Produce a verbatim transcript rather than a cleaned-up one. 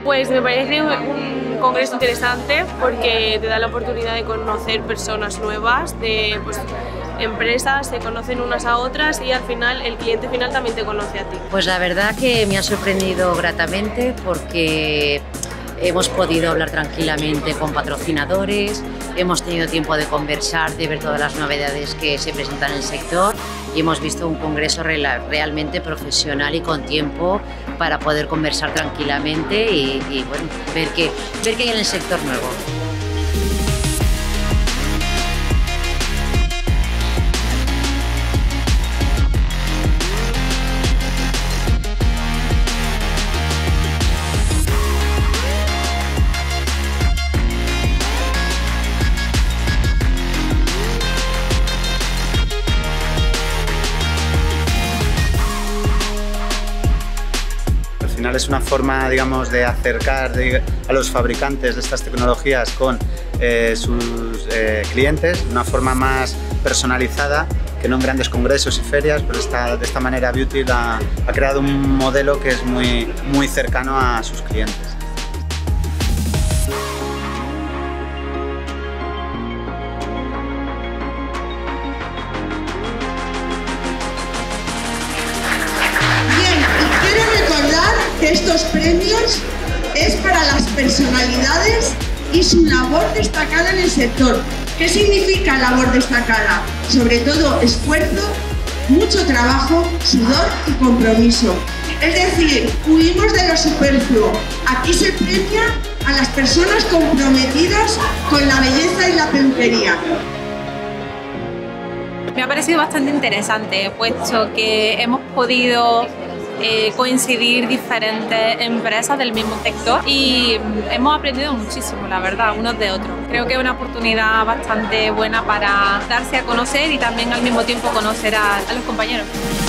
Pues me parece un congreso interesante porque te da la oportunidad de conocer personas nuevas, de pues, empresas, se conocen unas a otras y al final el cliente final también te conoce a ti. Pues la verdad que me ha sorprendido gratamente porque hemos podido hablar tranquilamente con patrocinadores, hemos tenido tiempo de conversar, de ver todas las novedades que se presentan en el sector y hemos visto un congreso realmente profesional y con tiempo para poder conversar tranquilamente y, y bueno, ver qué, ver qué hay en el sector nuevo. Al final es una forma, digamos, de acercar de, a los fabricantes de estas tecnologías con eh, sus eh, clientes, de una forma más personalizada que no en grandes congresos y ferias, pero esta, de esta manera Beauty ha, ha creado un modelo que es muy, muy cercano a sus clientes. Que estos premios es para las personalidades y su labor destacada en el sector. ¿Qué significa labor destacada? Sobre todo esfuerzo, mucho trabajo, sudor y compromiso. Es decir, huimos de lo superfluo. Aquí se premia a las personas comprometidas con la belleza y la peluquería. Me ha parecido bastante interesante, puesto que hemos podido Eh, coincidir diferentes empresas del mismo sector y hemos aprendido muchísimo, la verdad, unos de otros. Creo que es una oportunidad bastante buena para darse a conocer y también al mismo tiempo conocer a, a los compañeros.